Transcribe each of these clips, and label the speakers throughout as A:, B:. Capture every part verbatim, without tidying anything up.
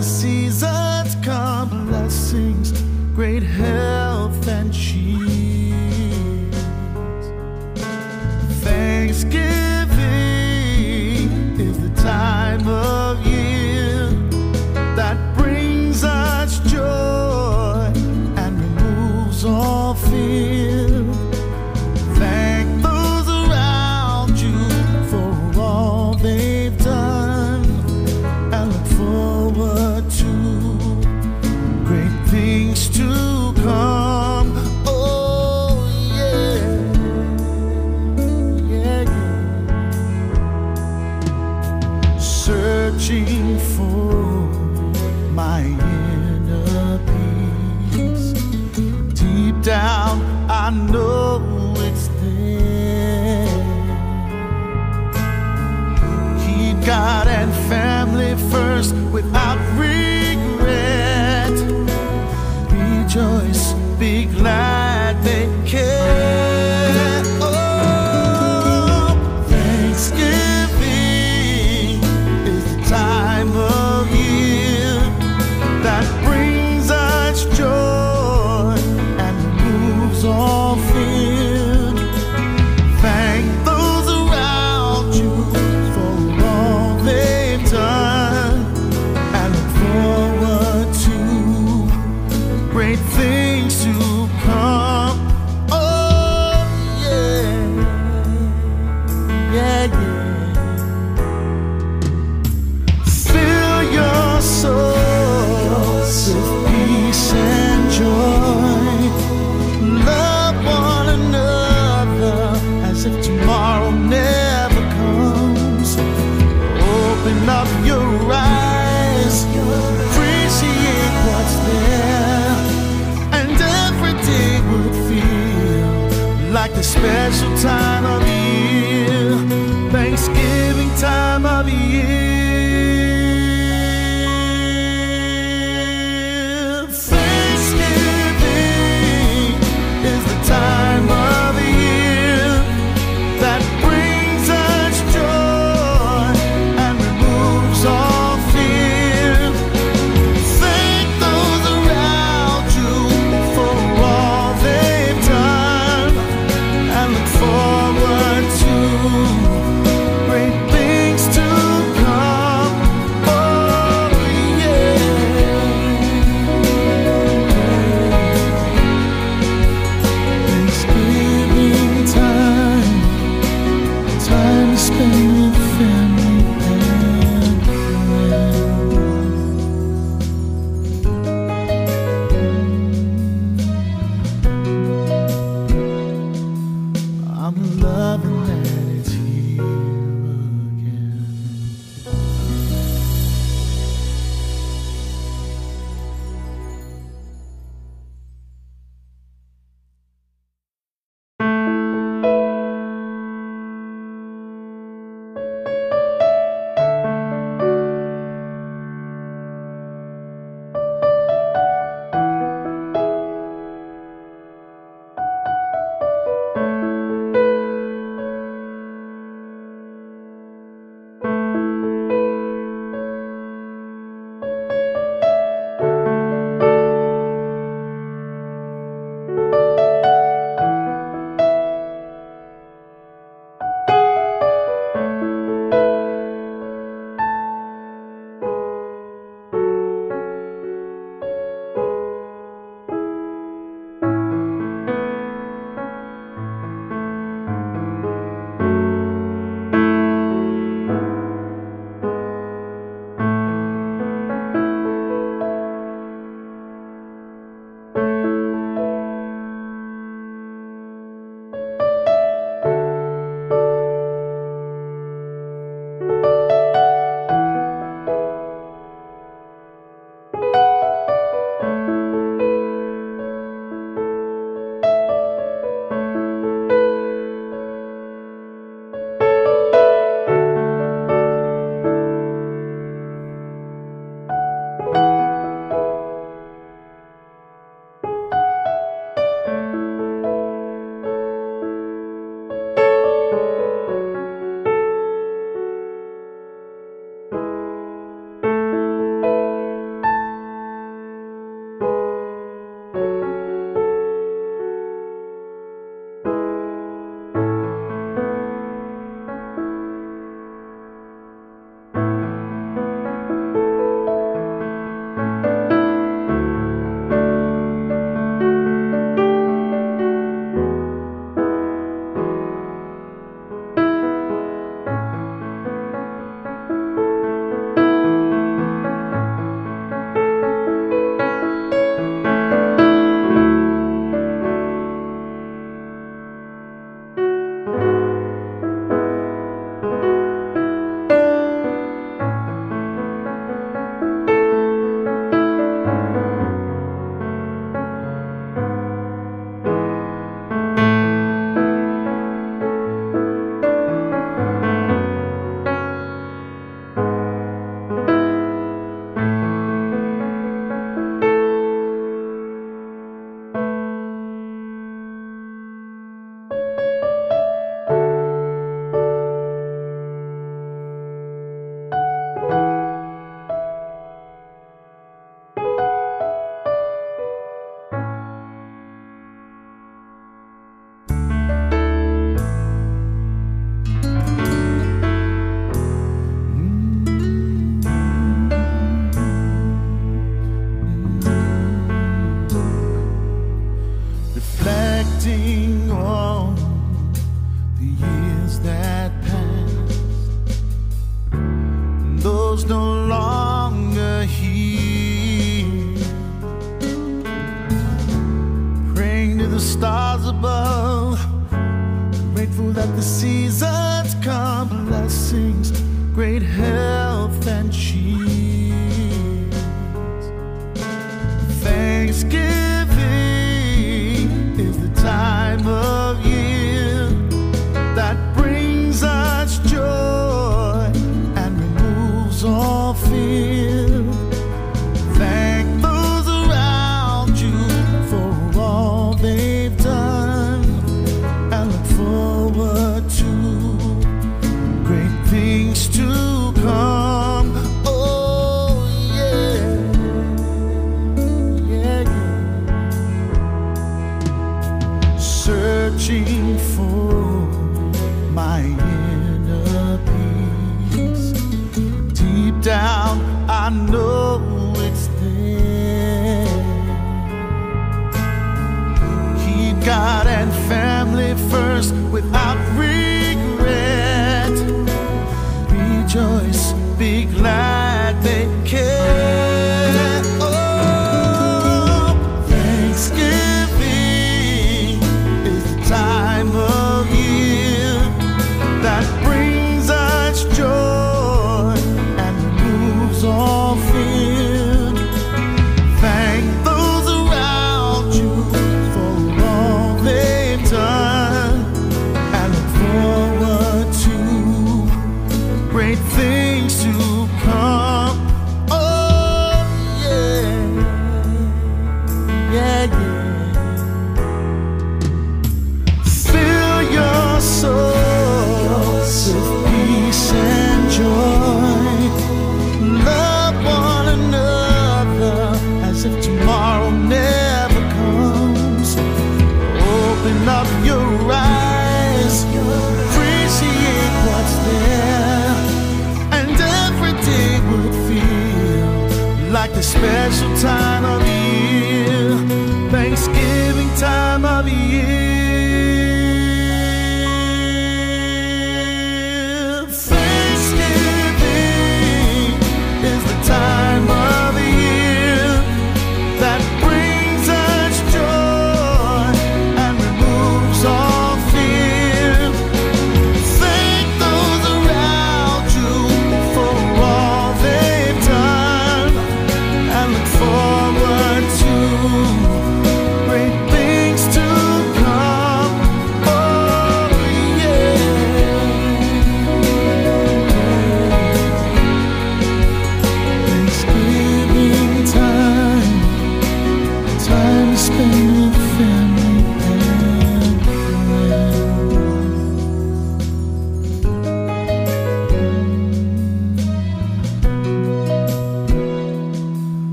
A: the seasons come, blessings, great health and cheese. Thanksgiving is the time of year that brings us joy and removes all fear. Thank those around you for all they've done, and look forward to great things to come. Oh yeah, yeah, yeah. Searching for my inner peace. Deep down I know it's there. Keep God and family first without regret. Rejoice, be glad they care. Oh, Thanksgiving is the time of year that brings us joy and removes all fear. Thank those around you for all they've done, and look forward to great things to come. Oh yeah, yeah, yeah. Fill your soul with peace and joy. Love one another as if tomorrow never comes. Open up your eyes, appreciate what's there, and every day would feel like the special time of year, Thanksgiving time of year. Thanksgiving is the time of year that brings us joy and removes all fear. Thank those around you for all they've done, and look forward to great things to come. those no longer here, praying to the stars above, grateful that the seasons come, blessings, great health and cheers. Thanksgiving is the time of year that brings us joy and removes all fear. Thank those around you for all they've done, and look forward to great things to come. Oh yeah, yeah, yeah. Searching for my inner peace. Deep down, I know it's there. Keep God and family first without regret. Rejoice, be glad they care. Oh, Thanksgiving is the time of year that brings us joy and removes all fear. Thank those around you for all they've done, and look forward to great things to come. Oh yeah, yeah, yeah. Fill your soul with peace and joy. Love one another as if tomorrow never comes. Open up your eyes, appreciate what's there, and every day would feel like the special time of year, Thanksgiving time of year. Thanksgiving is the time of year that brings us joy and removes all fear. Thank those around you for all they've done, and look forward to great things to come.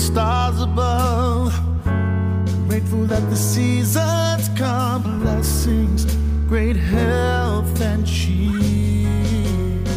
A: stars above. Grateful that the seasons come, blessings, great health and cheese.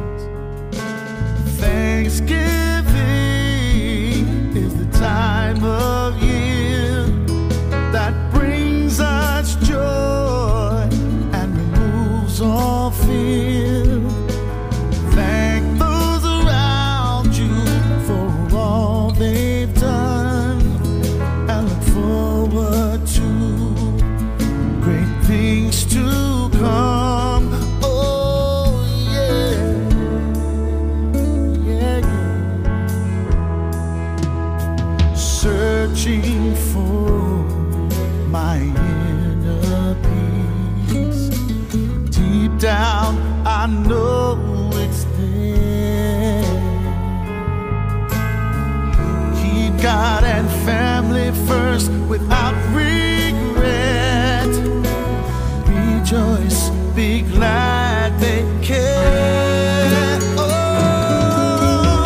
A: Thanksgiving is the time of year that brings us joy and removes all fear. Thank those around you for all they've done, and look forward to great things to come. Oh yeah, yeah, yeah. Searching for my inner peace. Deep down, I know it's there. Keep God and family first without regret. Rejoice, be glad they care. Oh,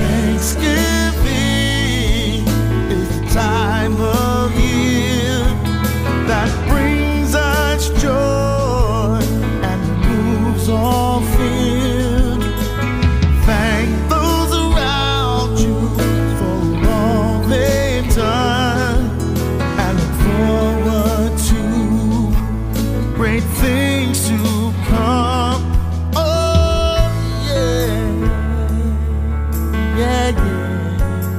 A: Thanksgiving is the time of year that brings us joy and removes all fear. Thank those around you for all they've done, and look forward to great things to come. Oh yeah, yeah, yeah.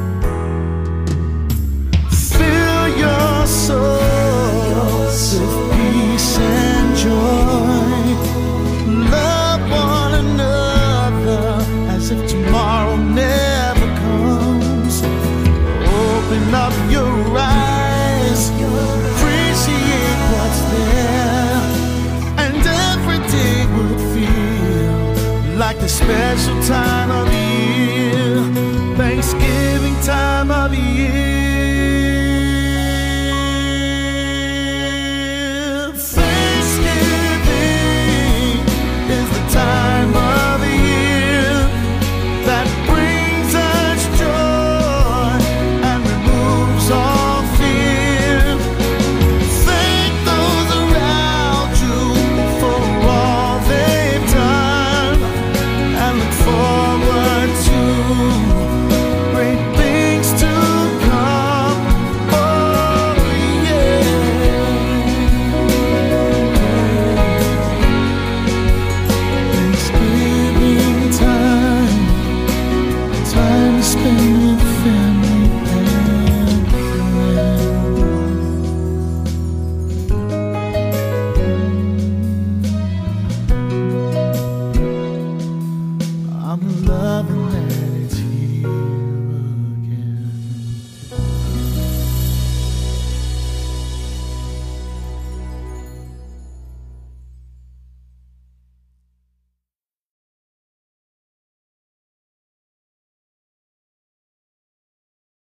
A: Fill your soul with peace and joy. Love one another as if tomorrow never comes. Open up your eyes, appreciate what's there, and every day would feel like the special time of the year. Thanksgiving time of the year.